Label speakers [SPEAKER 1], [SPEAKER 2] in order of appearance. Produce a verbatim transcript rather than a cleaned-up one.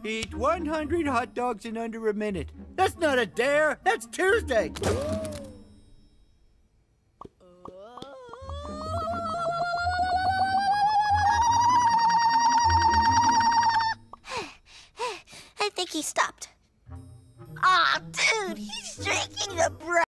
[SPEAKER 1] Eat one hundred hot dogs in under a minute. That's not a dare. That's Tuesday.
[SPEAKER 2] I think he stopped. Aw, dude, he's drinking the breath.